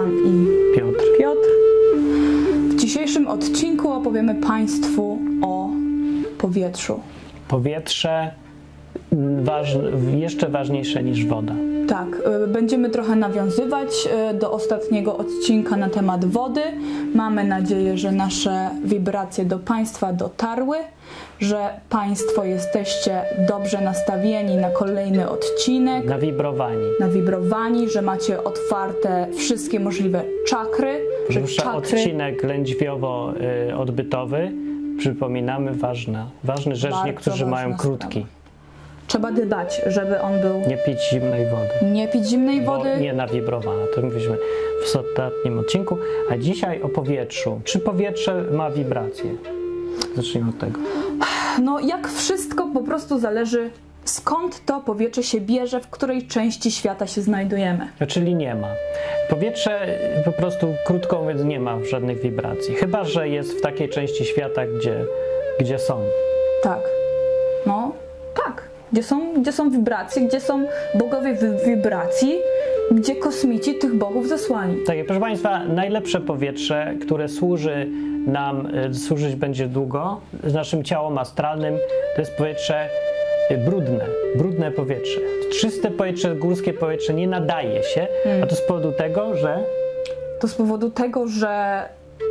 Adrian i Piotr. W dzisiejszym odcinku opowiemy Państwu o powietrzu. Powietrze jeszcze ważniejsze niż woda. Tak, będziemy trochę nawiązywać do ostatniego odcinka na temat wody. Mamy nadzieję, że nasze wibracje do Państwa dotarły, że Państwo jesteście dobrze nastawieni na kolejny odcinek. Nawibrowani, że macie otwarte wszystkie możliwe czakry. Rusza odcinek lędźwiowo-odbytowy. Przypominamy, ważny rzecz, niektórzy mają krótki. Trzeba dbać, żeby on był... Nie pić zimnej wody. Nie pić zimnej wody. Nie nawibrowana. To mówiliśmy w ostatnim odcinku. A dzisiaj o powietrzu. Czy powietrze ma wibracje? Zacznijmy od tego. No jak wszystko po prostu zależy, skąd to powietrze się bierze, w której części świata się znajdujemy. Czyli nie ma. Powietrze po prostu, krótko mówiąc, nie ma żadnych wibracji. Chyba że jest w takiej części świata, gdzie są. Tak. No, tak. Gdzie są wibracje, gdzie są bogowie wibracji, gdzie kosmici tych bogów zesłali. Tak, proszę Państwa, najlepsze powietrze, które służyć będzie długo, z naszym ciałom astralnym, to jest powietrze brudne powietrze. Czyste powietrze, górskie powietrze nie nadaje się, a to z powodu tego, że... To z powodu tego, że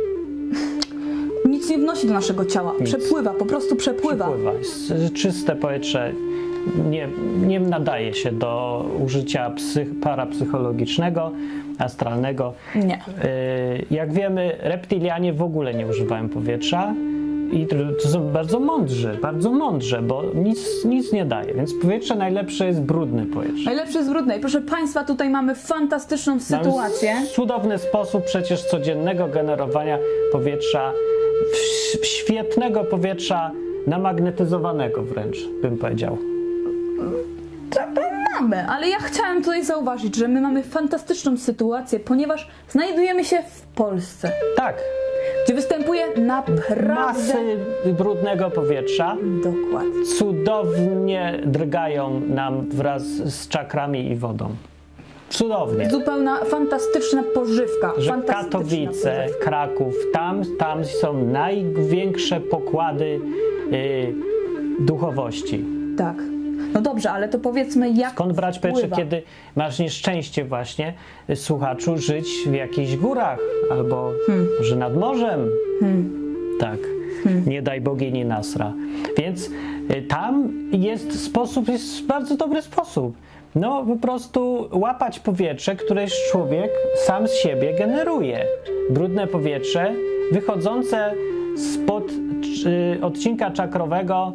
nic nie wnosi do naszego ciała. Nic. Po prostu przepływa. Czyste powietrze nie nadaje się do użycia parapsychologicznego, astralnego. Nie. Jak wiemy, reptilianie w ogóle nie używają powietrza i to są bardzo mądrze, bo nic nie daje. Więc powietrze najlepsze jest brudne powietrze. Najlepsze jest brudne. I proszę Państwa, tutaj mamy fantastyczną sytuację. Cudowny sposób przecież codziennego generowania powietrza, świetnego powietrza, namagnetyzowanego wręcz, bym powiedział. Mamy, ale ja chciałam tutaj zauważyć, że my mamy fantastyczną sytuację, ponieważ znajdujemy się w Polsce. Tak. Gdzie występuje naprawdę... Masy brudnego powietrza. Dokładnie. Cudownie drgają nam wraz z czakrami i wodą. Cudownie. Zupełna fantastyczna pożywka. Że Katowice, Kraków, tam są największe pokłady duchowości. Tak. No dobrze, ale to powiedzmy jak skąd brać powietrze, kiedy masz nieszczęście właśnie, słuchaczu, żyć w jakichś górach albo że nad morzem. Tak. Nie daj bogini Nasra. Więc tam jest bardzo dobry sposób. No po prostu łapać powietrze, któreś człowiek sam z siebie generuje. Brudne powietrze wychodzące spod odcinka czakrowego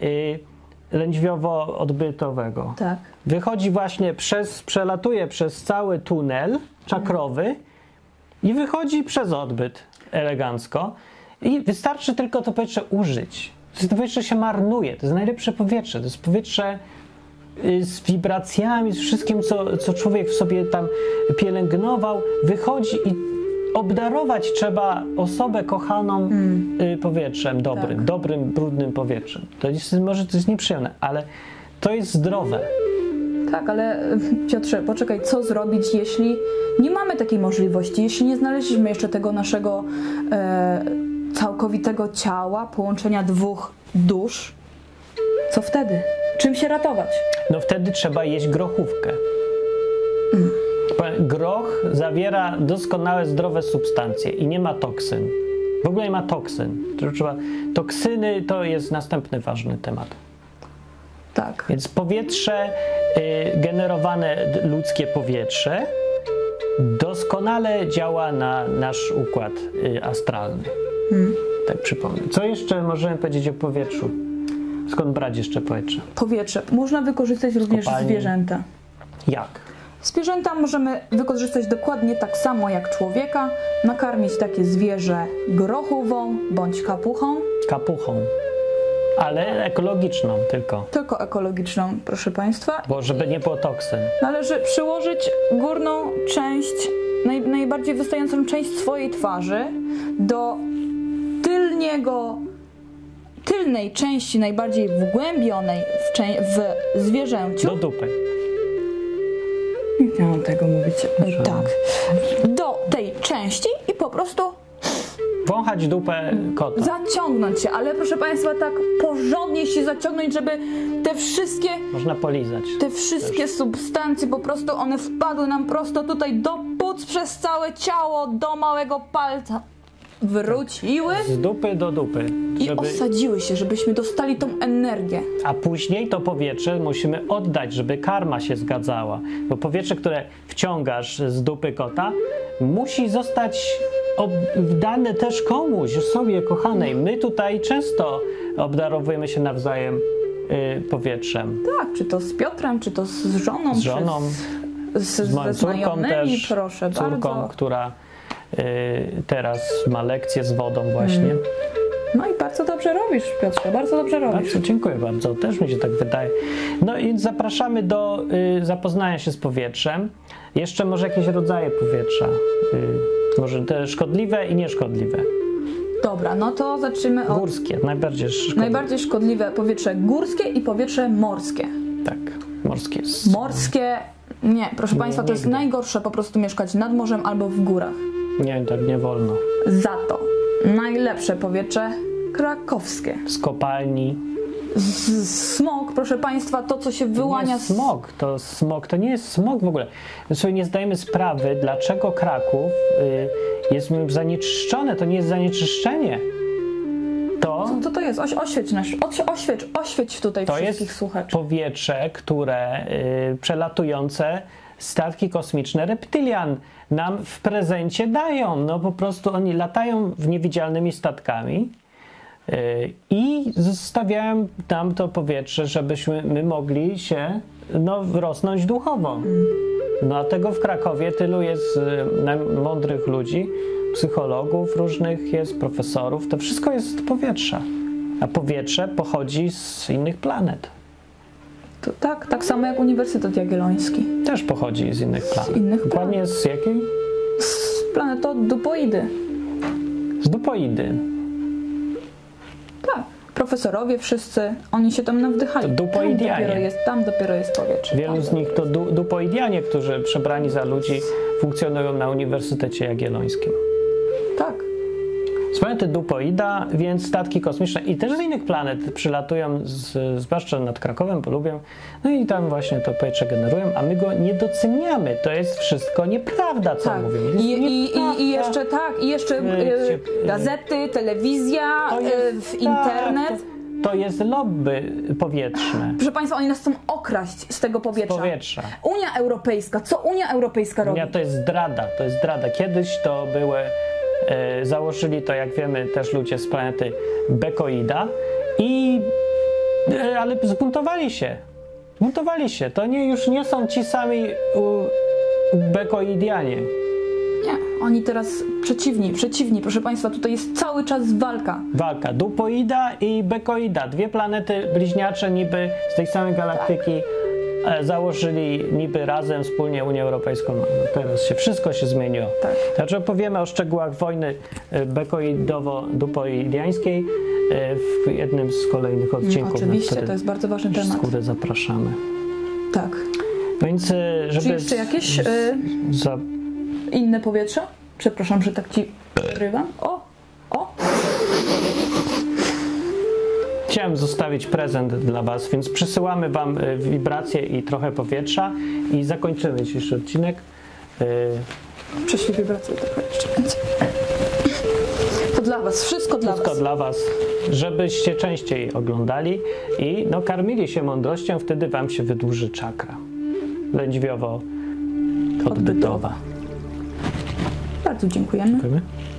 lędźwiowo-odbytowego. Tak. Wychodzi właśnie przelatuje przez cały tunel czakrowy i wychodzi przez odbyt elegancko. I wystarczy tylko to powietrze użyć. To powietrze się marnuje. To jest najlepsze powietrze. To jest powietrze z wibracjami, z wszystkim, co człowiek w sobie tam pielęgnował. Wychodzi i obdarować trzeba osobę kochaną powietrzem dobrym, brudnym powietrzem. Może to jest nieprzyjemne, ale to jest zdrowe. Tak, ale Piotrze, poczekaj, co zrobić, jeśli nie mamy takiej możliwości, jeśli nie znaleźliśmy jeszcze tego naszego całkowitego ciała, połączenia dwóch dusz? Co wtedy? Czym się ratować? No wtedy trzeba jeść grochówkę. Groch zawiera doskonałe, zdrowe substancje i nie ma toksyn. W ogóle nie ma toksyn. Toksyny to jest następny ważny temat. Tak. Więc powietrze, generowane ludzkie powietrze doskonale działa na nasz układ astralny. Tak przypomnę. Co jeszcze możemy powiedzieć o powietrzu? Skąd brać jeszcze powietrze? Powietrze. Można wykorzystać również zwierzęta. Jak? Zwierzęta możemy wykorzystać dokładnie tak samo jak człowieka. Nakarmić takie zwierzę grochową bądź kapuchą. Kapuchą. Ale ekologiczną tylko. Tylko ekologiczną, proszę Państwa. Bo żeby nie było toksyn. Należy przyłożyć górną część, najbardziej wystającą część swojej twarzy do tylnej części, najbardziej wgłębionej w zwierzęciu. Do dupy. Nie chciałam tego mówić. Tak. Do tej części i po prostu Wąchać dupę kota. zaciągnąć się, ale proszę Państwa, tak porządnie się zaciągnąć, żeby Można polizać. te wszystkie substancje po prostu one wpadły nam prosto tutaj do płuc przez całe ciało, do małego palca. Wróciły Z dupy do dupy. i osadziły się, żebyśmy dostali tą energię. A później to powietrze musimy oddać, żeby karma się zgadzała. Bo powietrze, które wciągasz z dupy kota, musi zostać dane też komuś, sobie kochanej. My tutaj często obdarowujemy się nawzajem powietrzem. Tak, czy to z Piotrem, czy to z żoną. Z żoną, z moją córką znajomymi, też, proszę bardzo. która teraz ma lekcję z wodą właśnie. No i bardzo dobrze robisz, Piotrze, bardzo dobrze robisz. Bardzo dziękuję bardzo, też mi się tak wydaje. No i zapraszamy do zapoznania się z powietrzem. Jeszcze może jakieś rodzaje powietrza. Może te szkodliwe i nieszkodliwe. Dobra, no to zacznijmy od Górskie, najbardziej szkodliwe. najbardziej szkodliwe powietrze górskie i powietrze morskie. Tak, morskie jest. Morskie, nie, proszę Państwa, to jest nigdy. najgorsze po prostu mieszkać nad morzem albo w górach. Nie, tak nie wolno. Za to najlepsze powietrze krakowskie. Z kopalni. Smog, proszę Państwa, to co się wyłania Nie smog, to nie jest smog w ogóle. My sobie nie zdajemy sprawy, dlaczego Kraków jest zanieczyszczone. To nie jest zanieczyszczenie. Co to jest? Oświeć nasz, oświeć tutaj To wszystkich jest słuchaczy. powietrze, które przelatujące statki kosmiczne Reptilian nam w prezencie dają. No po prostu oni latają w niewidzialnymi statkami i zostawiają nam to powietrze, żebyśmy my mogli się rosnąć duchowo. No a tego w Krakowie tylu jest mądrych ludzi, psychologów różnych jest, profesorów. To wszystko jest z powietrza. A powietrze pochodzi z innych planet. To tak samo jak Uniwersytet Jagielloński. Też pochodzi z innych planet. innych Dokładnie z jakiej? Z planetodupoidy. Z dupoidy. Tak. Profesorowie wszyscy, oni się tam nawdychali. To dupoidianie. Tam dopiero jest powietrze. Wielu z nich to dupoidianie, którzy przebrani za ludzi funkcjonują na Uniwersytecie Jagiellońskim. Tak. Z planety dupoida, więc statki kosmiczne i też z innych planet przylatują, zwłaszcza nad Krakowem, bo lubią, no i tam właśnie to powietrze generują, a my go nie doceniamy. To jest wszystko nieprawda, co mówimy. I jeszcze gazety, telewizja, internet. To jest lobby powietrzne. Proszę Państwa, oni nas chcą okraść z tego powietrza. Unia Europejska. Co Unia Europejska robi? To jest zdrada. Kiedyś to założyli to, jak wiemy, też ludzie z planety Bekoida ale zbuntowali się. To już nie są ci sami Bekoidianie. Nie, oni teraz przeciwni. Proszę Państwa, tutaj jest cały czas walka. Dupoida i Bekoida. Dwie planety bliźniacze niby z tej samej galaktyki. Założyli niby razem wspólnie Unię Europejską. No teraz wszystko się zmieniło. Tak. Także opowiemy o szczegółach wojny bekoidowo-dupoidiańskiej w jednym z kolejnych odcinków. Oczywiście, to jest bardzo ważny temat. Zapraszamy. Tak. Więc, żeby Czy jeszcze jakieś inne powietrze? Przepraszam, że tak ci przerywam. O! Chciałem zostawić prezent dla Was, więc przysyłamy Wam wibracje i trochę powietrza i zakończymy dzisiejszy odcinek. Prześlij wibracje trochę jeszcze więcej. To dla Was, wszystko dla Was, żebyście częściej oglądali i karmili się mądrością, wtedy Wam się wydłuży czakra lędźwiowo-odbytowa. Bardzo dziękujemy.